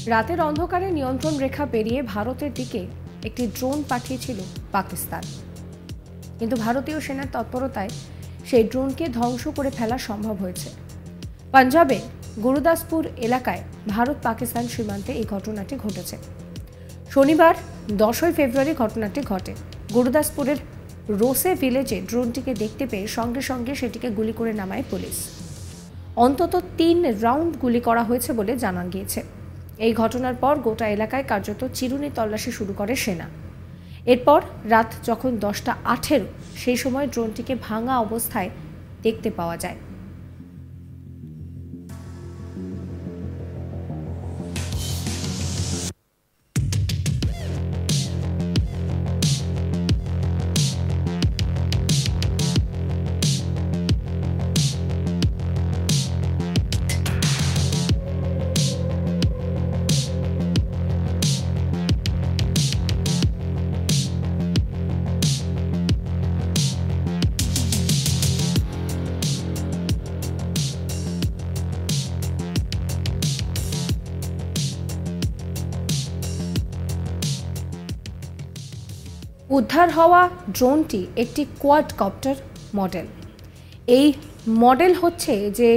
রাতের অন্ধকারে নিয়ন্ত্রণ রেখা পেরিয়ে ভারতের দিকে একটি ড্রোন পাঠিয়েছিল পাকিস্তান, কিন্তু ভারতীয় সেনার তৎপরতায় সেই ড্রোনকে ধ্বংস করে ফেলা সম্ভব হয়েছে। পাঞ্জাবে গুরুদাসপুর এলাকায় ভারত পাকিস্তান সীমান্তে এই ঘটনাটি ঘটেছে। শনিবার 10 ফেব্রুয়ারি ঘটনাটি ঘটে। গুরুদাসপুরের রোসে ভিলেজে ড্রোনটিকে দেখতে পেয়ে সঙ্গে সঙ্গে সেটিকে গুলি করে নামায় পুলিশ। অন্তত 3 রাউন্ড গুলি করা হয়েছে বলে জানা গিয়েছে। এই ঘটনার পর গোটা এলাকায় কার্যত চিরুনি তল্লাশি শুরু করে সেনা। এরপর রাত যখন 10:18 সেই সময় ড্রোনটিকে ভাঙা অবস্থায় দেখতে পাওয়া যায়। উদ্ধার হওয়া ড্রোনটি একটি কোয়াডকপ্টার মডেল। এই মডেল হচ্ছে যে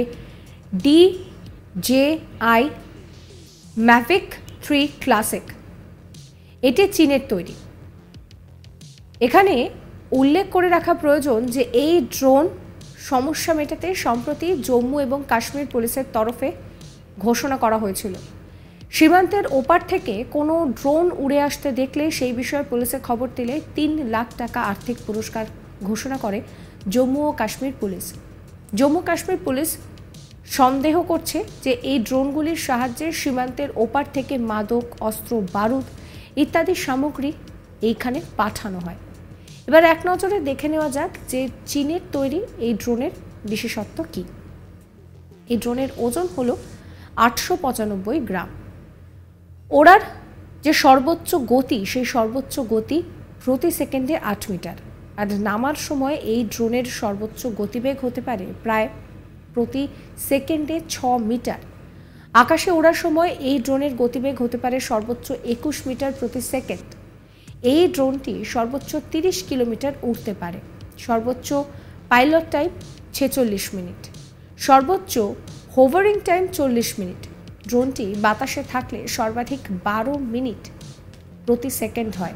DJI Mavic 3 ক্লাসিক। এটি চীনের তৈরি। এখানে উল্লেখ করে রাখা প্রয়োজন যে এই ড্রোন সমস্যা মেটাতে সম্প্রতি জম্মু এবং কাশ্মীর পুলিশের তরফে ঘোষণা করা হয়েছিল। সীমান্তের ওপার থেকে কোনো ড্রোন উড়ে আসতে দেখলে সেই বিষয়ে পুলিশে খবর দিলে 3 লাখ টাকা আর্থিক পুরস্কার ঘোষণা করে জম্মু ও কাশ্মীর পুলিশ। জম্মু কাশ্মীর পুলিশ সন্দেহ করছে যে এই ড্রোনগুলির সাহায্যে সীমান্তের ওপার থেকে মাদক, অস্ত্র, বারুদ ইত্যাদি সামগ্রী এইখানে পাঠানো হয়। এবার এক নজরে দেখে নেওয়া যাক যে চীনের তৈরি এই ড্রোনের বিশেষত্ব কী। এই ড্রোনের ওজন হলো 895 গ্রাম। ওড়ার যে সর্বোচ্চ গতি, সেই সর্বোচ্চ গতি প্রতি সেকেন্ডে 8 মিটার। আর নামার সময় এই ড্রোনের সর্বোচ্চ গতিবেগ হতে পারে প্রায় প্রতি সেকেন্ডে 6 মিটার। আকাশে ওড়ার সময় এই ড্রোনের গতিবেগ হতে পারে সর্বোচ্চ 21 মিটার প্রতি সেকেন্ড। এই ড্রোনটি সর্বোচ্চ 30 কিলোমিটার উড়তে পারে। সর্বোচ্চ পাইলট টাইম 46 মিনিট, সর্বোচ্চ হোভারিং টাইম 40 মিনিট। ড্রোনটি বাতাসে থাকলে সর্বাধিক 12 মিনিট প্রতি সেকেন্ড হয়।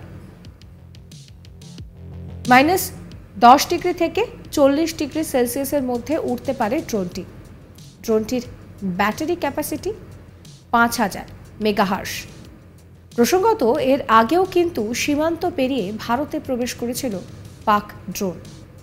-10 ডিগ্রি থেকে 40 ডিগ্রি সেলসিয়াসের মধ্যে উঠতে পারে ড্রোনটি। ড্রোনটির ব্যাটারি ক্যাপাসিটি 5000 মেগাহার্স। প্রসঙ্গত, এর আগেও কিন্তু সীমান্ত পেরিয়ে ভারতে প্রবেশ করেছিল পাক ড্রোন।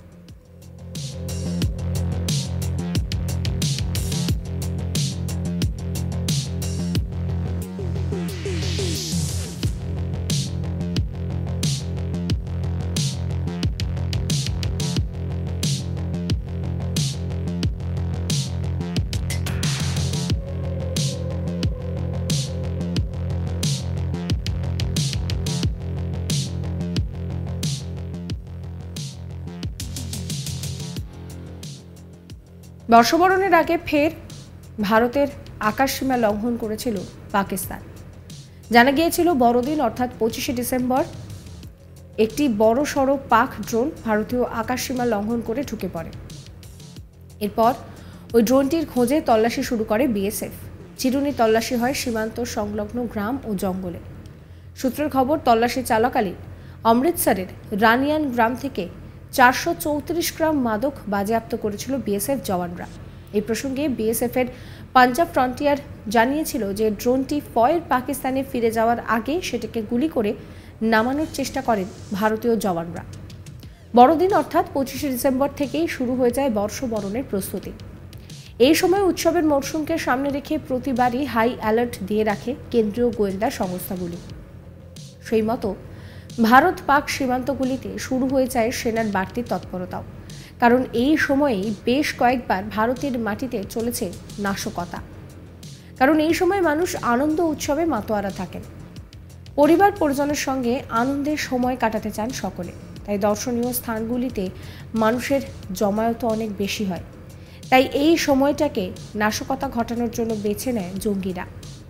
বর্ষবরণের আগে ফের ভারতের আকাশসীমা লঙ্ঘন করেছিল পাকিস্তান। জানা গিয়েছিল বড়দিন অর্থাৎ 25শে ডিসেম্বর একটি বড় সড়ো পাক ড্রোন ভারতীয় আকাশসীমা লঙ্ঘন করে ঢুকে পড়ে। এরপর ওই ড্রোনটির খোঁজে তল্লাশি শুরু করে বিএসএফ। চিরুনি তল্লাশি হয় সীমান্ত সংলগ্ন গ্রাম ও জঙ্গলে। সূত্রের খবর, তল্লাশি চলাকালীন অমৃতসরের রানিয়ান গ্রাম থেকে 434 গ্রাম মাদক বাজেয়াপ্ত করেছিল বিএসএফ জওয়ানরা। এই প্রসঙ্গে বিএসএফের পাঞ্জাব ফ্রন্টিয়ার জানিয়েছিল যে ড্রোনটি ফয়ের পাকিস্তানে ফিরে যাওয়ার আগে সেটাকে গুলি করে নামানোর চেষ্টা করেন ভারতীয় জওয়ানরা। বড়দিন অর্থাৎ 25শে ডিসেম্বর থেকেই শুরু হয়ে যায় বর্ষবরণের প্রস্তুতি। এই সময় উৎসবের মরশুমকে সামনে রেখে প্রতিবারই হাই অ্যালার্ট দিয়ে রাখে কেন্দ্রীয় গোয়েন্দা সংস্থাগুলি। সেই মতো ভারত পাক সীমান্তগুলিতে শুরু হয়ে যায় সেনার বাড়তি তৎপরতাও। কারণ এই সময়েই বেশ কয়েকবার ভারতের মাটিতে চলেছে নাশকতা। কারণ এই সময় মানুষ আনন্দ উৎসবে মাতোয়ারা থাকেন। পরিবার পরিজনের সঙ্গে আনন্দের সময় কাটাতে চান সকলে। তাই দর্শনীয় স্থানগুলিতে মানুষের জমায়েত অনেক বেশি হয়। তাই এই সময়টাকে নাশকতা ঘটানোর জন্য বেছে নেয় জঙ্গিরা।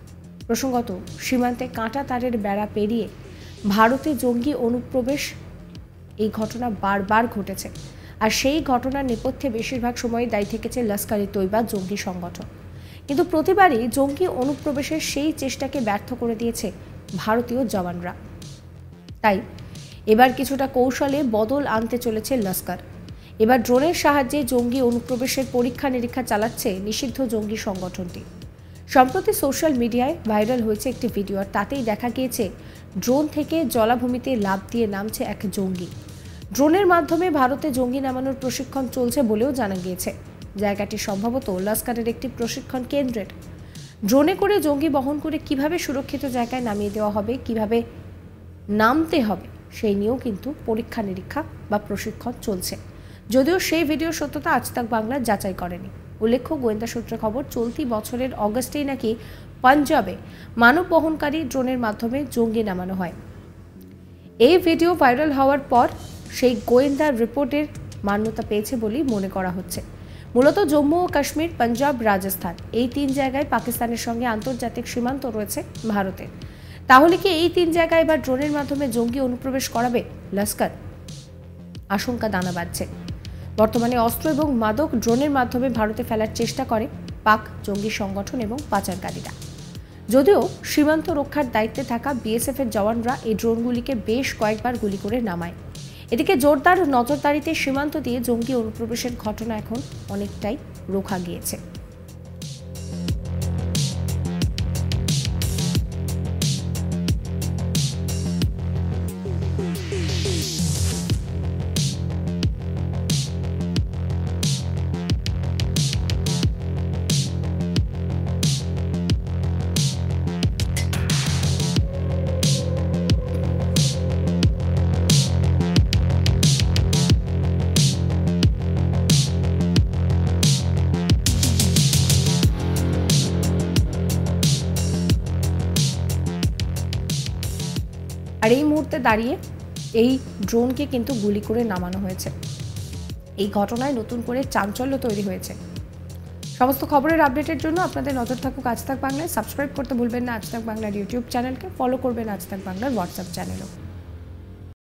প্রসঙ্গত, সীমান্তে কাঁটা তারের বেড়া পেরিয়ে ভারতে জঙ্গি অনুপ্রবেশ, এই ঘটনা বারবার ঘটেছে। আর সেই ঘটনার নেপথ্যে বেশিরভাগ সময় দায়ী থেকেছে লস্কর-ই তৈবা জঙ্গি সংগঠন। কিন্তু প্রতিবারই জঙ্গি অনুপ্রবেশের সেই চেষ্টাকে ব্যর্থ করে দিয়েছে ভারতীয় জওয়ানরা। তাই এবার কিছুটা কৌশলে বদল আনতে চলেছে লস্কর। এবার ড্রোনের সাহায্যে জঙ্গি অনুপ্রবেশের পরীক্ষা নিরীক্ষা চালাচ্ছে নিষিদ্ধ জঙ্গি সংগঠনটি। সম্প্রতি সোশ্যাল মিডিয়ায় ভাইরাল হয়েছে একটি ভিডিও, আর তাতেই দেখা গিয়েছে ড্রোন থেকে জলাভূমিতে লাফ দিয়ে নামছে এক জঙ্গি। ড্রোনের মাধ্যমে ভারতে জঙ্গি নামানোর প্রশিক্ষণ চলছে বলেও জানা গিয়েছে। জায়গাটি সম্ভবত লস্করের একটি প্রশিক্ষণ কেন্দ্রের। ড্রোনে করে জঙ্গি বহন করে কিভাবে সুরক্ষিত জায়গায় নামিয়ে দেওয়া হবে, কিভাবে নামতে হবে, সেই নিয়েও কিন্তু পরীক্ষা নিরীক্ষা বা প্রশিক্ষণ চলছে। যদিও সেই ভিডিওর সত্যতা আজ তাক বাংলা যাচাই করেনি। উল্লেখ্য, গোয়েন্দা সূত্রে খবর, চলতি বছরের অগস্টেই নাকি পাঞ্জাবে মানব বহনকারী ড্রোনের মাধ্যমে জঙ্গি নামানো হয়। এই ভিডিও ভাইরাল হওয়ার পর সেই গোয়েন্দা রিপোর্টের মান্যতা পেয়েছে বলেই মনে করা হচ্ছে। মূলত জম্মু ও কাশ্মীর, পাঞ্জাব, রাজস্থান, এই 3 জায়গায় পাকিস্তানের সঙ্গে আন্তর্জাতিক সীমান্ত রয়েছে ভারতের। তাহলে কি এই 3 জায়গায় এবার ড্রোনের মাধ্যমে জঙ্গি অনুপ্রবেশ করাবে লস্কর? আশঙ্কা দানা বাঁধছে। বর্তমানে অস্ত্র এবং মাদক ড্রোনের মাধ্যমে ভারতে ফেলার চেষ্টা করে পাক জঙ্গি সংগঠন এবং পাচারকারীরা। যদিও সীমান্ত রক্ষার দায়িত্বে থাকা বিএসএফ এর জওয়ানরা এই ড্রোনগুলিকে বেশ কয়েকবার গুলি করে নামায়। এদিকে জোরদার নজরদারিতে সীমান্ত দিয়ে জঙ্গি অনুপ্রবেশের ঘটনা এখন অনেকটাই রোখা গিয়েছে। আর এই মুহূর্তে দাঁড়িয়ে এই ড্রোনকে কিন্তু গুলি করে নামানো হয়েছে। এই ঘটনায় নতুন করে চাঞ্চল্য তৈরি হয়েছে। সমস্ত খবরের আপডেটের জন্য আপনাদের নজর থাকুক আজ তাক বাংলায়। সাবস্ক্রাইব করতে ভুলবেন না আজ তাক বাংলার ইউটিউব চ্যানেলকে, ফলো করবেন আজ তাক বাংলার হোয়াটসঅ্যাপ চ্যানেলও।